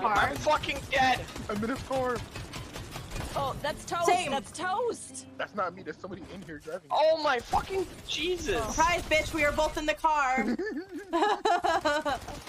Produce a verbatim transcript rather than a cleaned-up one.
car. I'm fucking dead. I'm in a car. Oh, that's toast. Same. That's toast. That's not me. There's somebody in here driving. Oh my fucking Jesus. Surprise, bitch, we are both in the car.